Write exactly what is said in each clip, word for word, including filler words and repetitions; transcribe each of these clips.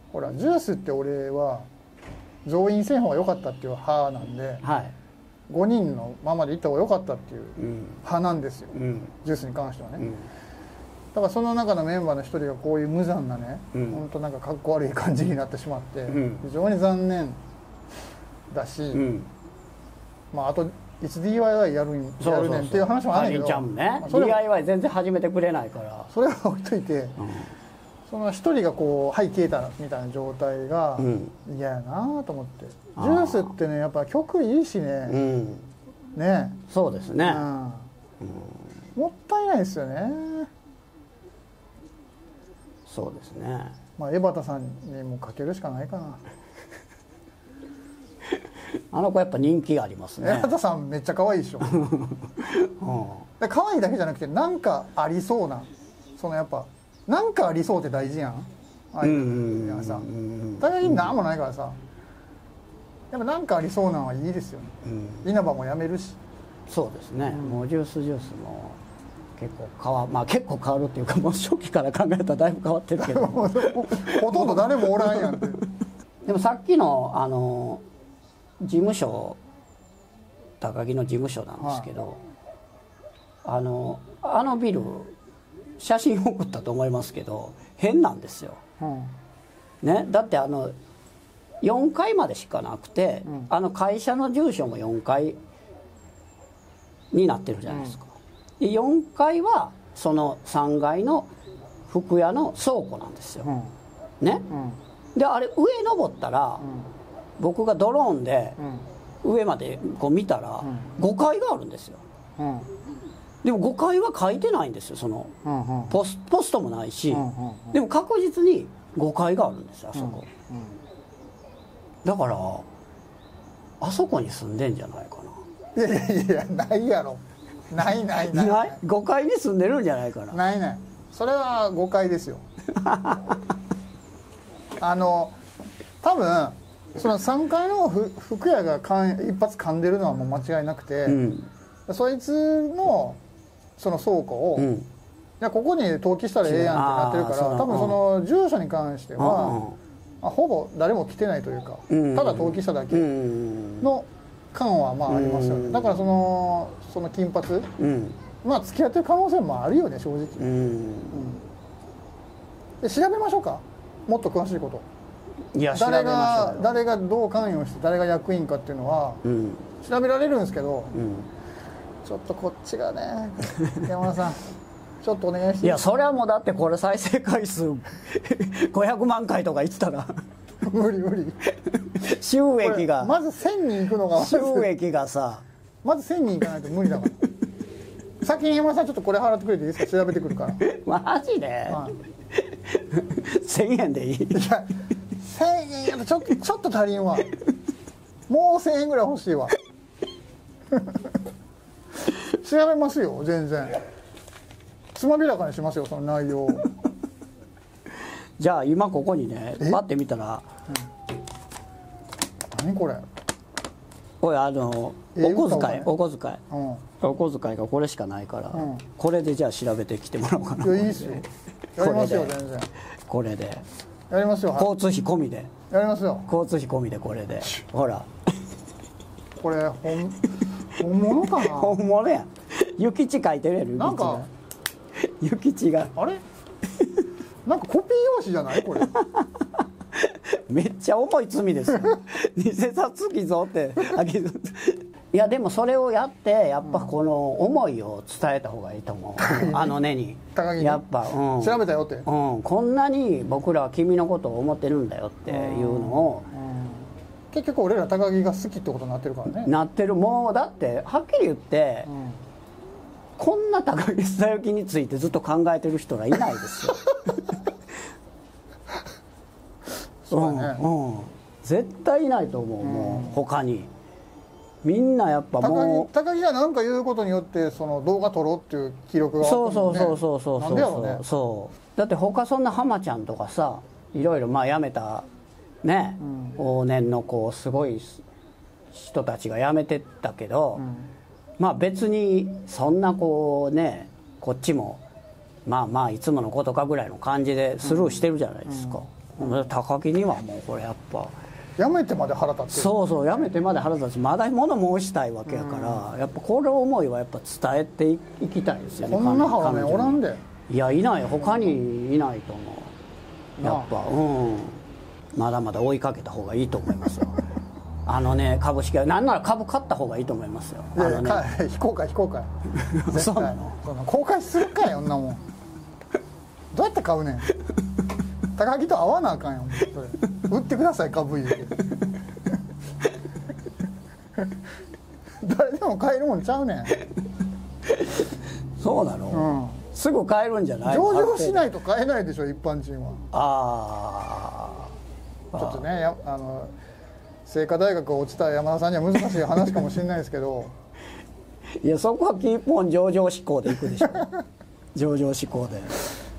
ほらジュースって俺は増員せん方が良かったっていう派なんで、はい、ごにんのままで行った方が良かったっていう派なんですよ、うん、ジュースに関してはね、うん、だからその中のメンバーの一人がこういう無残なね、うん、本当なんかかっこ悪い感じになってしまって、うん、非常に残念だし、うん、まああといつ ディーアイワイ やるんやるねんっていう話もあるけど、 ちゃんもね、ディーアイワイ 全然始めてくれないから、 それは置いといて、うん、その一人がこうはい消えたみたいな状態が嫌やなと思って、うん、ジュースってねやっぱ曲いいしね、うん、ね、 そうですね、うん、 もったいないですよね。 そうですね、 まあ江端さんにもかけるしかないかな。 あの子やっぱ人気がありますね。 江端さんめっちゃ可愛いでしょ、うん、可愛いだけじゃなくてなんかありそうな、そのやっぱなんかありそうって大事やん、ああいうさ、大体何もないからさ、やっぱなんかありそうなのはいいですよね、うん、稲葉もやめるし。そうですね、 うん、もうジュースジュースも結構変わ、まあ結構変わるっていうか、もう初期から考えたらだいぶ変わってるけどほとんど誰もおらんやんってでもさっきのあの事務所、高木の事務所なんですけど、はい、あのあのビル写真送ったと思いますけど変なんですよ、うんね、だってあのよんかいまでしかなくて、うん、あの会社の住所もよんかいになってるじゃないですか、うん、でよんかいはそのさんがいの服屋の倉庫なんですよ、うん、ね、うん、であれ上登ったら、うん、僕がドローンで上までこう見たらごかいがあるんですよ、うん、でもごかいは書いてないんですよ、そのポス、ポストもないし、でも確実にごかいがあるんですよ、あそこ、うんうん、だからあそこに住んでんじゃないかな。いやいやいや、ないやろ、ないないないない、 ごかいに住んでるんじゃないかな。 ないない、それは誤解ですよあの多分そのさんがいの服屋がかん一発噛んでるのはもう間違いなくて、うん、そいつのその倉庫を、うん、いやここに登記したらええやんってなってるから、多分その住所に関しては、うん、ほぼ誰も来てないというか、うん、ただ登記しただけの感はまあありますよね、うん、だからそのその金髪、うん、まあ付き合ってる可能性もあるよね正直、うんうん、で調べましょうか、もっと詳しいこと。いや誰が誰がどう関与して誰が役員かっていうのは、うん、調べられるんですけど、うん、ちょっとこっちがね山田さんちょっとお願いして。 いやそれはもうだってこれ再生回数ごひゃくまんかいとか言ってたら無理無理収益がまずせんにんいくのが収益がさまずせんにんいかないと無理だから先に山田さんちょっとこれ払ってくれていいですか、調べてくるからマジで、はい、せんえんでいい。いやせんえんやとちょっとちょっと足りんわ、もうせんえんぐらい欲しいわ調べますよ、全然つまびらかにしますよ、その内容じゃあ今ここにねパッて見たら、 うん、何これ、 これあのお小遣い、お小遣い、うん、お小遣いがこれしかないから、うん、これでじゃあ調べてきてもらおうかな。 いやいいっすよ、やりますよ全然、 これでやりますよ、 交通費込みでやりますよ、 交通費込みでこれでほらこれ本本物かな本物やん、諭吉書いてるやろ、 なんか諭吉があれなんかコピー用紙じゃないこれめっちゃ重い罪ですよ偽札偽造っていやでもそれをやってやっぱこの思いを伝えた方がいいと思う、うん、あの根に高木にやっぱ、うん、 調べたよって、 うん、こんなに僕らは君のことを思ってるんだよっていうのを、うんうん、 結局俺ら高木が好きってことになってるからね。 なってる、もうだってはっきり言って、うん、こんな高木定行についてずっと考えてる人らいないですよそうだね、 うんうん、絶対いないと思う、うん、もう他にみんなやっぱもう高木が何か言うことによってその動画撮ろうっていう記録があったもんね。 そうそうそうそうそうそう、 なんでやろうね。 そうだって他そんな浜ちゃんとかさ、いろいろまあ辞めたね、うん、往年のこうすごい人たちが辞めてったけど、うん、まあ別にそんなこうねこっちもまあまあいつものことかぐらいの感じでスルーしてるじゃないですか、うんうん、 高木にはもうこれやっぱやめてまで腹立ってる。 そうそう、やめてまで腹立つ、まだ物申したいわけやから、うん、やっぱこの思いはやっぱ伝えていきたいですよね。 こんな腹ねおらんで。 いや、いない、他にいないと思う。やっぱうんまだまだ追いかけた方がいいと思いますよ。あのね、株式はなんなら株買った方がいいと思いますよ。 いやいや、ね、非公開非公開そうなの。 その公開するかよ、そんなもん。どうやって買うねん。高木と会わなあかんよ、それ売ってください株言うて。誰でも買えるもんちゃうねん。 そうなの、うん、すぐ買えるんじゃない？ 上場しないと買えないでしょ、一般人は。 ああちょっとね、やあの清華大学を落ちた山田さんには難しい話かもしれないですけど。 いや、そこはキーポン上場志向でいくでしょ。上場志向で。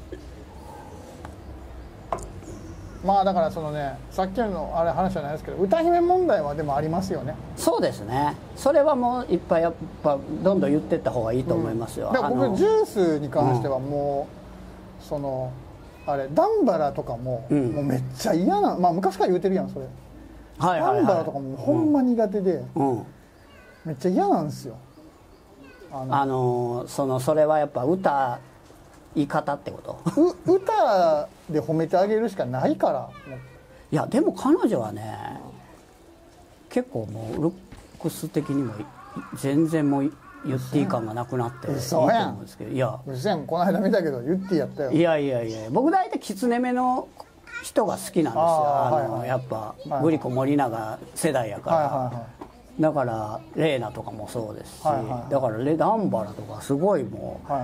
まあだからそのね、さっきのあれ話じゃないですけど、歌姫問題はでもありますよね。 そうですね。それはもういっぱいやっぱどんどん言ってった方がいいと思いますよ。 うん、だから僕ジュースに関してはもう、うん、そのあれダンバラとかも、うん、もうめっちゃ嫌な、まあ昔から言うてるやんそれ。はいはいはい、ダンバラとかもほんま苦手で、うん、めっちゃ嫌なんですよ。 あの、あのそのそれはやっぱ歌言い方ってこと？ う歌で褒めてあげるしかないから。 いやでも彼女はね、結構もうルックス的にも全然もうユッティ感がなくなっていいと思うんですけど。いや嘘やん、この間見たけどユッティやったよ。 いやいやいや、僕大体きつねめの人が好きなんですよ。ああの、はいはい、やっぱ、はいはい、グリコ森永世代やから、はいはいはい、だからレーナとかもそうですし、はいはいはい、だからレダンバラとかすごいもう、はいはい、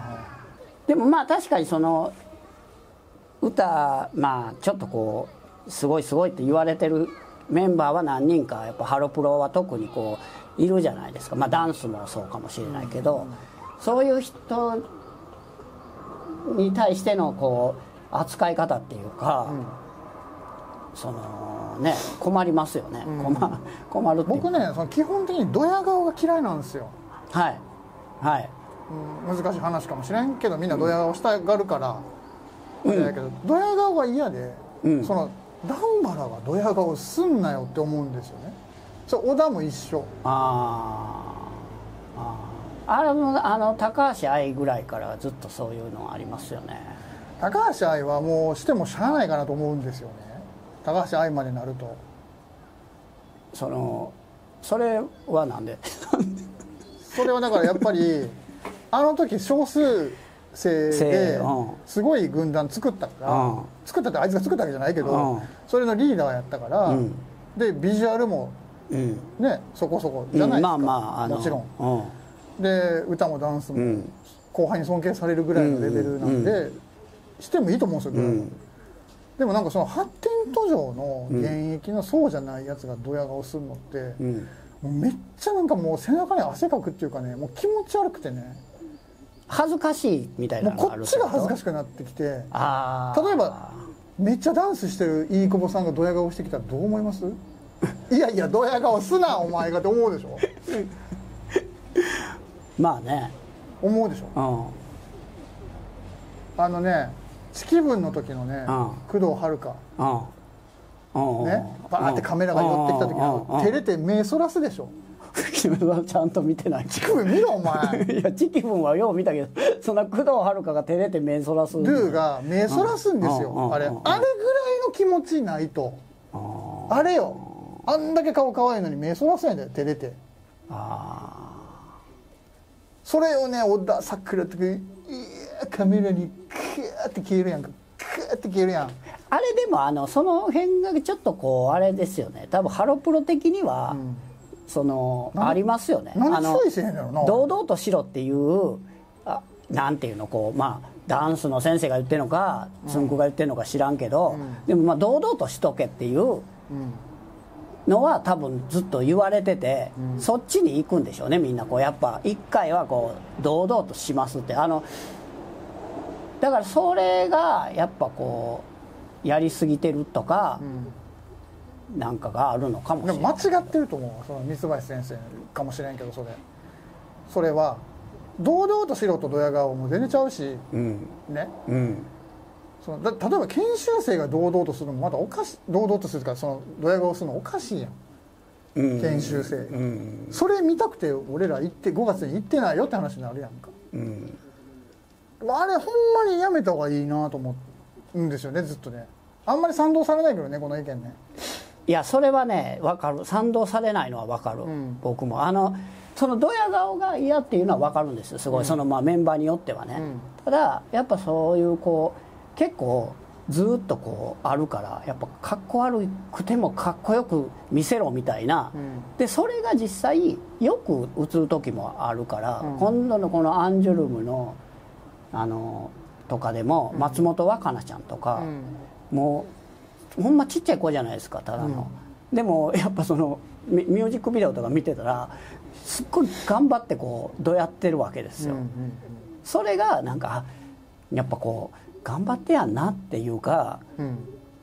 でもまあ確かにその歌、まあちょっとこうすごいすごいって言われてるメンバーは何人かやっぱハロプロは特にこういるじゃないですか。まあダンスもそうかもしれないけど、うん、そういう人に対してのこう扱い方っていうか、うん、そのね困りますよね。うん、困, 困るっていう。 僕ね、その基本的にドヤ顔が嫌いなんですよ。 はいはい、 うん、難しい話かもしれんけどみんなドヤ顔したがるから、うん、だけどドヤ顔が嫌で、うん、そのダンバラがドヤ顔すんなよって思うんですよね。それ小田も一緒。あああれもあの高橋愛ぐらいからずっとそういうのありますよね。 高橋愛はもうしてもしゃあないかなと思うんですよね。高橋愛までなると。 そのそれはなんでそれはだからやっぱりあの時少数生ですごい軍団作ったから、うん、作ったってあいつが作ったわけじゃないけど、うん、それのリーダーやったから、うん、でビジュアルもね、そこそこじゃないですか、うん、まあまあ、あのもちろん、うん、で歌もダンスも後輩に尊敬されるぐらいのレベルなんで、うん、してもいいと思うんですよ、うん、でもなんかその発展途上の現役のそうじゃないやつがドヤ顔するのって、うん、もうめっちゃなんかもう背中に汗かくっていうかね、もう気持ち悪くてね、 恥ずかしいみたいなのがある。 もうこっちが恥ずかしくなってきて、例えばめっちゃダンスしてる飯久保さんがドヤ顔してきたらどう思います？いやいやドヤ顔すなお前がって思うでしょ。 まあね思うでしょ、うん、あのね地気分の時のね、うん、工藤遥香、うん、ねバーってカメラが寄ってきた時の照れて目そらすでしょ。 ちゃんと見てない。 チキ分見ろお前。 いやチキ分はよう見たけど、そんな工藤遥が照れて目そらす。 ルーが目そらすんですよ。あれあれぐらいの気持ちないと。あれよ。あんだけ顔可愛いのに目そらすんやで照れて。あそれをね小田さくらとかいやカメラにクーって消えるやんか。クーって消えるやん。 あれでもあのその辺がちょっとこうあれですよね。多分ハロプロ的には。うんそのありますよね。あの堂々としろっていうあなんていうのこうまあダンスの先生が言ってるのかつんくが言ってるのか知らんけど、うん、でもまあ堂々としとけっていうのは多分ずっと言われてて、うん、そっちに行くんでしょうねみんなこうやっぱ一回はこう堂々としますってあのだからそれがやっぱこうやりすぎてるとか。うんなんかがあるのかもしれない。 でも間違ってると思う。その三林先生かもしれんけどそれそれは堂々としろとドヤ顔も全然ちゃうし、うん、ね、うん、 そのだ例えば研修生が堂々とするのもまたおかし堂々とするからそのドヤ顔するのおかしいやん、うん、研修生、うん、それ見たくて俺ら行ってごがつに行ってないよって話になるやんか、うん、あれほんまにやめた方がいいなと思うんですよねずっとね。あんまり賛同されないけどねこの意見ね。 いやそれはね分かる、賛同されないのは分かる、うん、僕もあのそのドヤ顔が嫌っていうのは分かるんですよすごい、うん、そのまあメンバーによってはね、うん、ただやっぱそういうこう結構ずっとこうあるからやっぱかっこ悪くてもかっこよく見せろみたいな、うん、でそれが実際よく映る時もあるから、うん、今度のこのアンジュルムのあのとかでも松本若菜ちゃんとか、うん、もうほんまちっちゃい子じゃないですかただの、うん、でもやっぱそのミュージックビデオとか見てたらすっごい頑張ってこうどうやってるわけですよ、うんうんうん、それがなんかやっぱこう頑張ってやんなっていうか、うん、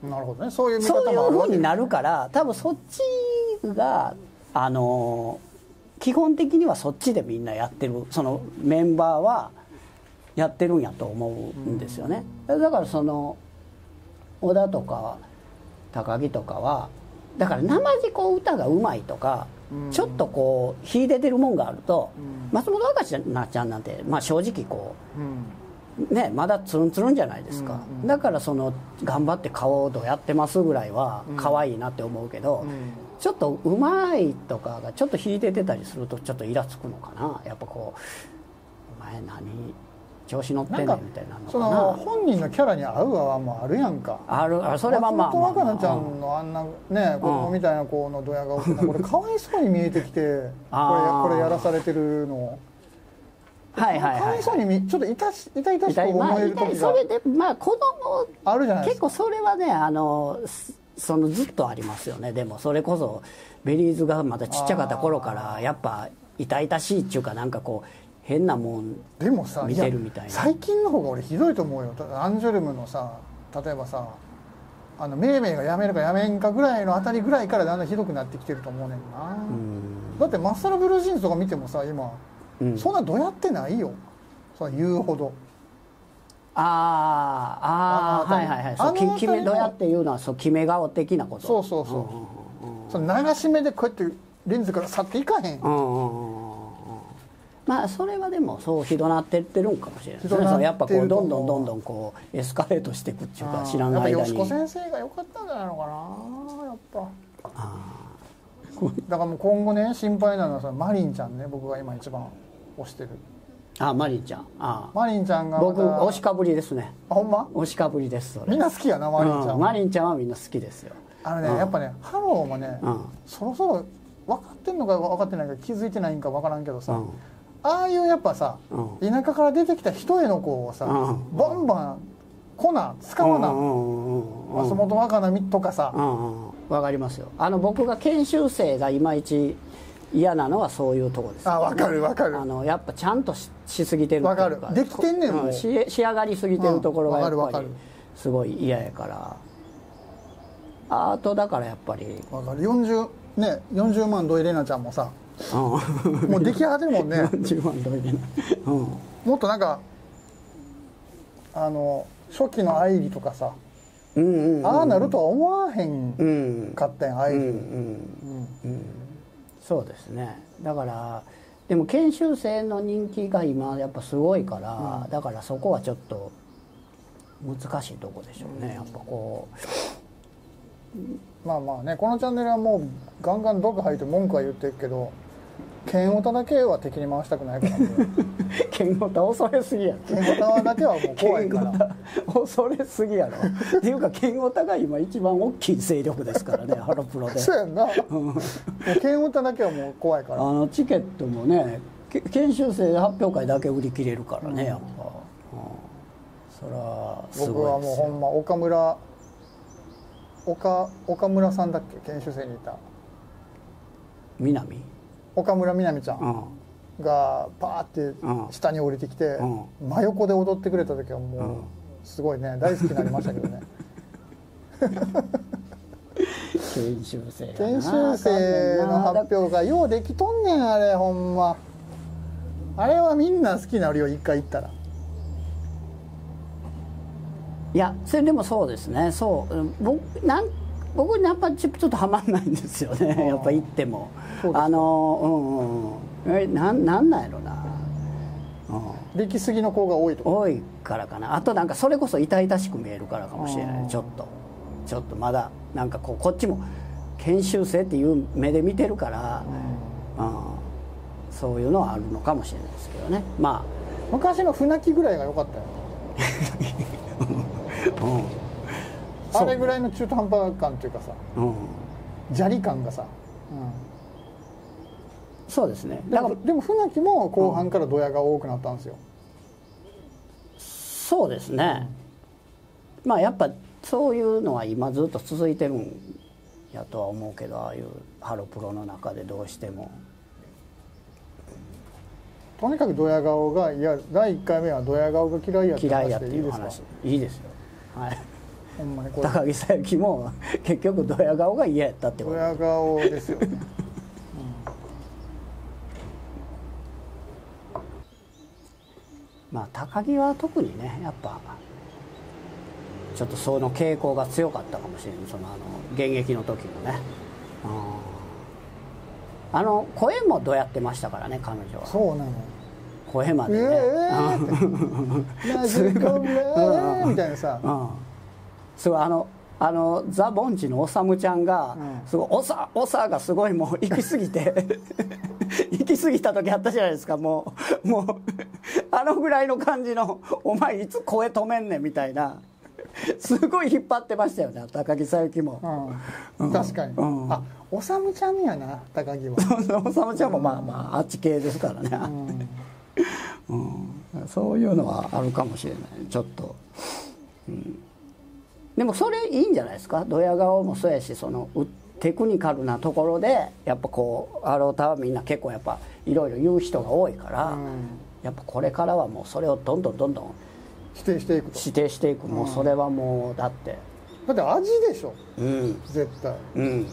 なるほどね、そういう見方もあるわけですね。そういう風になるから多分そっちがあの基本的にはそっちでみんなやってるそのメンバーはやってるんやと思うんですよね、うん、だからその小田とか高木とかはだから生地こう歌がうまいとか、うん、ちょっとこう秀でてるもんがあると、うん、松本若菜ちゃんなんて、まあ、正直こう、うんね、まだツルンツルンじゃないですか、うんうん、だからその頑張って顔どうやってますぐらいは可愛いなって思うけど、うんうん、ちょっとうまいとかがちょっと秀でてたりするとちょっとイラつくのかなやっぱこうお前何調子乗ってんねんみたいなのかな。その本人のキャラに合う合わんもあるやんか。あるあるそれはまあ松本若菜ちゃんのあんなね子供みたいな子のドヤ顔ってこれかわいそうに見えてきてこれこれやらされてるのはいはいはい、かわいそうにみちょっと痛し痛々しく思える時が、まあ、それでまあ子供あるじゃないですか。結構それはねあのそのずっとありますよね。でもそれこそベリーズがまだちっちゃかった頃からやっぱ痛々しいっていうかなんかこう変なもんでもさ見てるみたいな。最近の方が俺ひどいと思うよ。アンジュルムのさ例えばさあのメイメイが辞めるか辞めんかぐらいのあたりぐらいからだんだんひどくなってきてると思うねんな。うんだってマッサルブルージーンズとか見てもさ今、うん、そんなどやってないよその言うほど。ああああはいはいはいそう決めどやっていうのはそう決め顔的なこと。そうそうそう、うんうんうん、その流し目でこうやってレンズから去っていかへん、うんうんうんまあそれはでもそうひどなってってるんかもしれないですね。やっぱこうどんどんどんどんこうエスカレートしていくっていうか知らない間にやっぱ吉子先生が良かったんじゃないのかなやっぱ。あだからもう今後ね心配なのはそのマリンちゃんね僕が今一番推してる。あマリンちゃんあマリンちゃんが僕推しかぶりですね。あほんま推しかぶりですそれ。みんな好きやなマリンちゃん、うん、マリンちゃんはみんな好きですよ。あのね、うん、やっぱねハローもね、うん、そろそろ分かってんのか分かってないか気づいてないんか分からんけどさ、うんああいうやっぱさ、うん、田舎から出てきた一重の子をさ、うん、バンバン粉使わな、うんうんうん、松本若菜とかさ、うんうん、分かりますよ。あの僕が研修生がいまいち嫌なのはそういうとこです。あ分かる分かる。あのやっぱちゃんと し, しすぎてるっていうか分かるできてんねんもう 仕, 仕上がりすぎてるところがやっぱりすごい嫌やから、あとだからやっぱり分かるよんじゅうねよんじゅうまん土井玲奈ちゃんもさうん、もう出来上がってるもんね。じゅうまんどいけない、うん、もっとなんかあの初期の愛理とかさ、うんうんうん、ああなるとは思わへんかったん愛理、うんうんうんうん、そうですね。だからでも研修生の人気が今やっぱすごいから、うん、だからそこはちょっと難しいとこでしょうね、うん、やっぱこうまあまあねこのチャンネルはもうガンガン毒吐いて文句は言ってるけどケンオタだけは敵に回したくないからね。ケンオタ恐れすぎやろ。ケンオタだけはもう怖いから恐れすぎやろっていうかケンオタが今一番大きい勢力ですからねハロプロで。そうやんなケンオタだけはもう怖いからあのチケットもね研修生発表会だけ売り切れるからね、うん、やっぱ、うん、それはすごいですよ。僕はもうほんま岡村岡, 岡村さんだっけ研修生にいた南岡村みなみちゃんがパーって下に降りてきて真横で踊ってくれた時はもうすごいね大好きになりましたけどね。研修生研修生の発表がようできとんねんあれほんま。あれはみんな好きになるよ一回行ったら。 いやそれでもそうですね。そう僕なん僕にやっぱちょっとはまんないんですよね。やっぱ行ってもあのうんうんえなんなんなんやろな、 うん、できすぎの子が多いとか多いからかな。あとなんかそれこそ痛々しく見えるからかもしれない。ちょっとちょっとまだなんかこうこっちも研修生っていう目で見てるから、うん、そういうのはあるのかもしれないですけどね。まあ昔の船木ぐらいが良かったよ、うんあれぐらいの中途半端感っていうかさ、うん、砂利感がさ、うん、 そうですね。 だからでも船木も後半からドヤが多くなったんですよ、 うん、そうですね、うん、まあやっぱそういうのは今ずっと続いてるんやとは思うけど、ああいうハロプロの中でどうしてもとにかくドヤ顔が、いやだいいっかいめはドヤ顔が嫌いやって話でいいですか？ いいですよ、はい、 ほんまにこれ高木さゆきも結局ドヤ顔が嫌やったってこと。 ドヤ顔ですよね、うん、 まあ高木は特にねやっぱちょっとその傾向が強かったかもしれない。そのあの現役の時のね、うん、あの声もどうやってましたからね彼女は。 そうなの、 声までね、えー、すごいみたいなさ、うん、 すごいあのあのザ・ボンチのおさむちゃんが、うん、すごいおさおさがすごいもう行き過ぎて行き過ぎた時あったじゃないですか。もうもうあのぐらいの感じのお前いつ声止めんねんみたいなすごい引っ張ってましたよね高木さゆきも、 うんうん、確かに、うん、あおさむちゃんやな高木はおさむちゃんもまあまああっち系ですからね、うんうん、そういうのはあるかもしれないちょっと、うん、でもそれいいんじゃないですか。ドヤ顔もそうやしそのテクニカルなところでやっぱこうアロータはみんな結構やっぱいろいろ言う人が多いから、うん、やっぱこれからはもうそれをどんどんどんどん否定していくと指定していく、もうそれはもうだってだって味でしょ、うん、絶対、うんうん、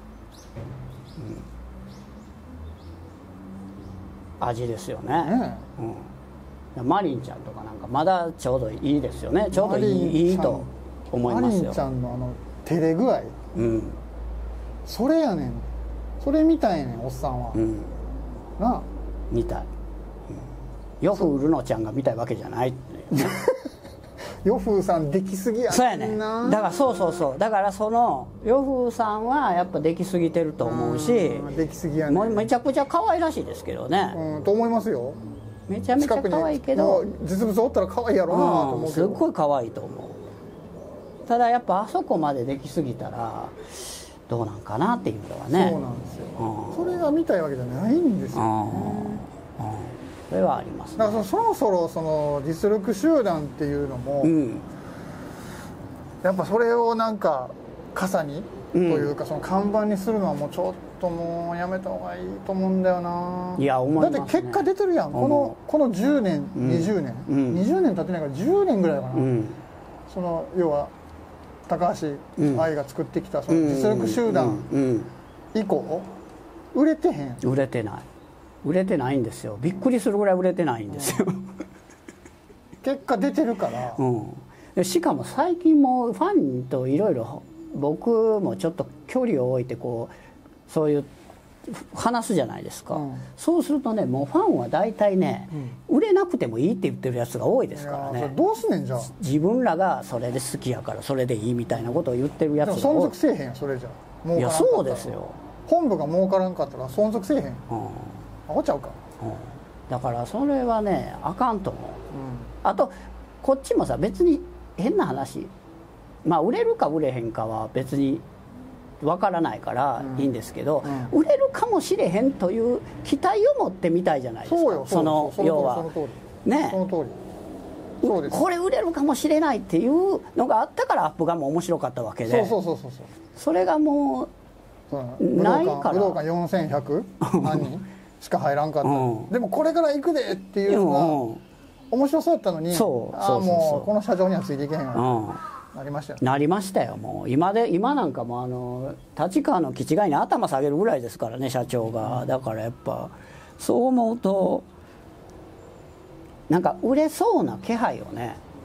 味ですよね、ね、うん、マリンちゃんとかなんかまだちょうどいいですよね。ちょうどいい、いいと思いますよ。 マリンちゃんのあの照れ具合、うん、それやねん、それみたいねんおっさんは、うん、なあみたい、うん、よくうるのちゃんが見たいわけじゃないよふうさんできすぎやんな。 そうやね。だからそうそうそう。だからそのよふうさんはやっぱできすぎてると思うし、 できすぎやね。 もうめちゃくちゃ可愛らしいですけどね。 うんと思いますよ。 めちゃめちゃ可愛いけど、 実物おったら可愛いやろうなと思うけど、 うん、すっごい可愛いと思う。ただやっぱあそこまでできすぎたらどうなんかなっていうのはね。 そうなんですよ。うん、それが見たいわけじゃないんですよね。 うんうん、それはあります、ね、 だからそろそろその実力集団っていうのも、うん、やっぱそれをなんか傘に、うん、というかその看板にするのはもうちょっともうやめた方がいいと思うんだよな。 いや思いますね。 だって結果出てるやん、このこのじゅうねん、うん、にじゅうねん、うん、にじゅうねん経ってないからじゅうねんぐらいかな、うん、その要は高橋愛が作ってきたその実力集団以降売れてへん。 売れてない売れてないんですよ。びっくりするぐらい売れてないんですよ、うん、 結果出てるから、 うん、しかも最近もファンといろいろ僕もちょっと距離を置いてこうそういう話すじゃないですか、うん、そうするとねもうファンは大体ね、うん、売れなくてもいいって言ってるやつが多いですからね。 どうすんねんじゃあ。 自分らがそれで好きやからそれでいいみたいなことを言ってるやつが多い。 でも存続せえへんやそれじゃ儲からんかったら。 いやそうですよ。 本部が儲からんかったら存続せえへん、うん、アホちゃうか、うん、 だからそれはねあかんと思う、うん、あとこっちもさ別に変な話まあ売れるか売れへんかは別にわからないからいいんですけど、うんうん、売れるかもしれへんという期待を持ってみたいじゃないですか。 そうよその要はねその通りそうです。これ売れるかもしれないっていうのがあったからアップガンも面白かったわけで、 そうそうそうそうそれがもうないから武道館よんせんひゃく何人しか入らんかった、うん、でもこれから行くでっていうのが面白そうだったのに、そうああもうこの社長にはついていけへんよ、うん、なりましたよ、ね、 なりましたよ。もう今で今なんかもあの立川の気違いに頭下げるぐらいですからね社長が、うん、だからやっぱそう思うとなんか売れそうな気配をね、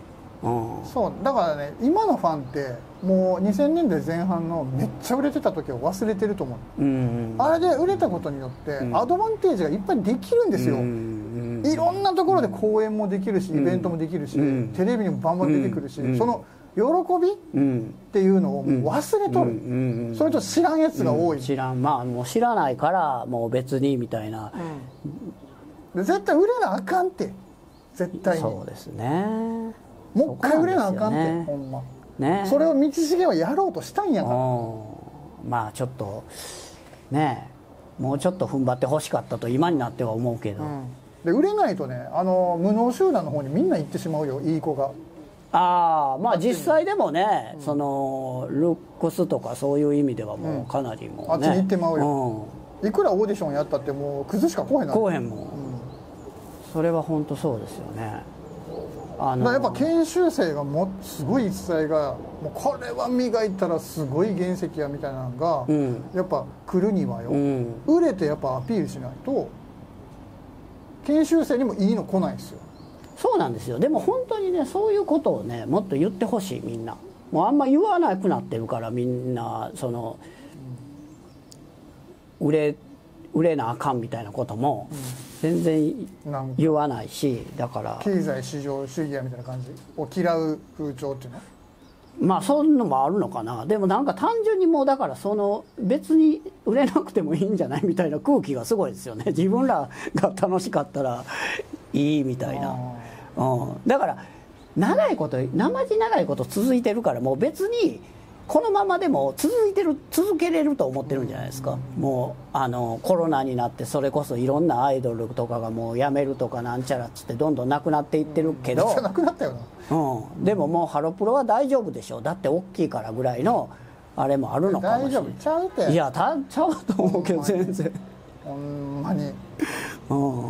うん、 そうだからね今のファンってもうにせんねんだいぜん半のめっちゃ売れてた時を忘れてると思う、うんうん、あれで売れたことによってアドバンテージがいっぱいできるんですよ、うんうん、いろんなところで公演もできるし、うん、イベントもできるし、うん、テレビにもバンバン出てくるし、うん、その喜びっていうのをもう忘れとる、うんうんうん、それと知らんやつが多い、 うん、知らんまあもう知らないからもう別にみたいな、 うん、絶対売れなあかんって絶対にそうですねもう一回売れなあかんって、ね、ほんま、ね、それを道重はやろうとしたんやから、 まあちょっとねもうちょっと踏ん張ってほしかったと今になっては思うけど、うん、 で売れないとねあの無能集団の方にみんな行ってしまうよいい子がああまあ実際でもね、うん、そのルックスとかそういう意味ではもうかなりもう、ね、 あっちに行ってまうよ、うん、いくらオーディションやったってもうクズしか来へんな来へんもん、うん、それは本当そうですよねあのー、やっぱ研修生がもすごい一切がもうこれは磨いたらすごい原石やみたいなのが、うん、やっぱ来るにはよ、うん、売れてやっぱアピールしないと研修生にもいいの来ないですよそうなんですよでも本当にねそういうことをねもっと言ってほしいみんなもうあんま言わなくなってるからみんなその、うん、売れ売れなあかんみたいなことも全然言わないしだから経済市場主義やみたいな感じを嫌う風潮っていうのまあそういうのもあるのかなでもなんか単純にもうだからその別に売れなくてもいいんじゃないみたいな空気がすごいですよね自分らが楽しかったらいいみたいな、うん、だから長いこと生地長いこと続いてるからもう別にこのままでも続いてる続けれると思ってるんじゃないですか、うん、もうあのコロナになってそれこそいろんなアイドルとかがもう辞めるとかなんちゃらっつってどんどんなくなっていってるけど、 めっちゃなくなったよな、 うん、でももうハロプロは大丈夫でしょだって大きいからぐらいのあれもあるのかもしれない大丈夫ちゃうていやたちゃうと思うけど全然ほんまに、 うん、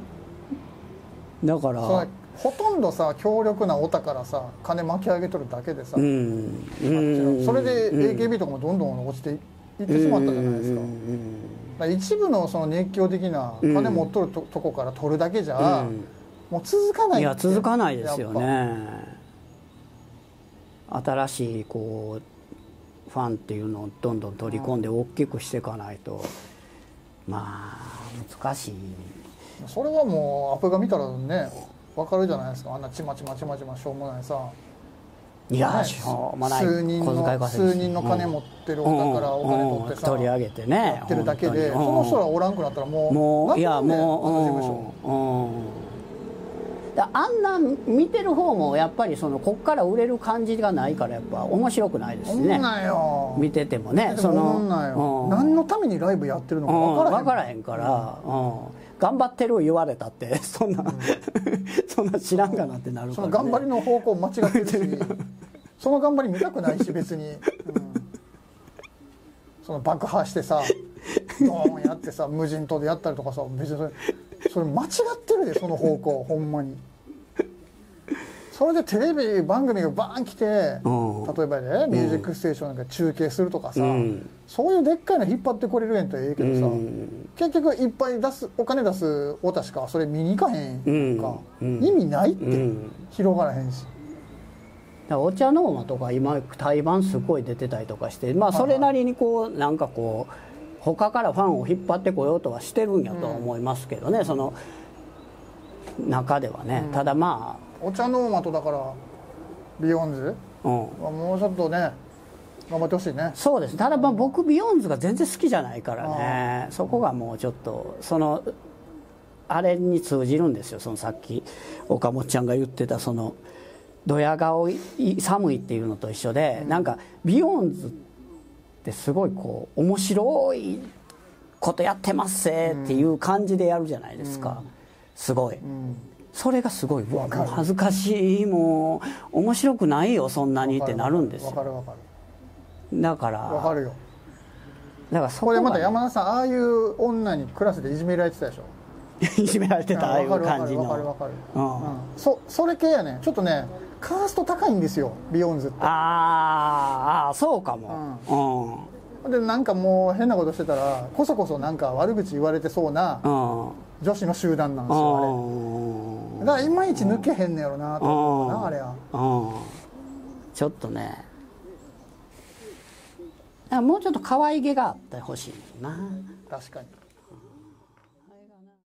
だからほとんどさ強力なオタからさ金巻き上げとるだけでさ、うんうん、それで エーケービー とかもどんどん落ちていってしまったじゃないですか、うん、だから一部のその熱狂的な金持っとる と,、とこから取るだけじゃ、うん、もう続かないっていや続かないですよね新しいこうファンっていうのをどんどん取り込んで大きくしていかないと、うん、まあ難しいそれはもうアップが見たらね分かるじゃないですかあんなちまちまちまちましょうもないさいや、ね、しょうもない数人の数人の金持ってるお宝をお金取ってさ、 うん、取り上げてねやってるだけで、その人らおらんくなったらもうもういやもう、 あの事務所、 うん、あんな見てる方もやっぱりそのこっから売れる感じがないからやっぱ面白くないですね。 そんなんよ見ててもねそのそんなんよ、うん、何のためにライブやってるのか分からへん、 分からへんから、うんうん頑張ってる言われたってそんな、うん、そんな知らんかなってなるから、ね、 その頑張りの方向間違ってるしその頑張り見たくないし別に、うん、その爆破してさドーンやってさ無人島でやったりとかさ別にそれそれ間違ってるでその方向ほんまにそれでテレビ番組がバーン来て、うん、例えばね「ミュージックステーション」なんか中継するとかさ、うん、そういうでっかいの引っ張ってこれるやんとええけどさ、うん、結局いっぱい出すお金出すおたしかそれ見に行かへんとか、うん、意味ないって、うん、広がらへんし。 お茶の間とか今対バンすごい出てたりとかして、まあ、それなりにこうなんかこう他からファンを引っ張ってこようとはしてるんやとは思いますけどね、うん、その中ではね、うん、ただまあお茶の間とだからビヨンズ、うん、もうちょっとね頑張ってほしいね。 そうです。ただまあ僕ビヨンズが全然好きじゃないからね、そこがもうちょっとそのあれに通じるんですよ。そのさっき岡本ちゃんが言ってたそのドヤ顔寒いっていうのと一緒で、うん、なんかビヨンズってすごいこう面白いことやってますせっていう感じでやるじゃないですか、うん、すごい、うん、それがすごい、うわもう恥ずかしい、もう面白くないよそんなにってなるんですよ。 わかるわかる。だからわかるよ。 だからそこでまた山田さんああいう女にクラスでいじめられてたでしょ。 いじめられてたああいう感じの。 わかるわかるわかる。うん。そそれ系やね。ちょっとねカースト高いんですよビヨンズって。 ああそうかも。 うん。でなんかもう変なことしてたらこそこそなんか悪口言われてそうな女子の集団なんですよあれ。 だからいまいち抜けへんねやろなと思うな、あれは。 ちょっとね、もうちょっと可愛げがあってほしいな。 確かに。